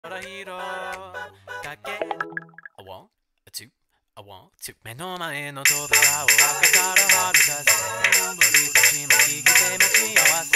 空広かけ A one, a two, a one, two 目の前の扉を開けたら春風降り立ちまきぎて待ち合わせ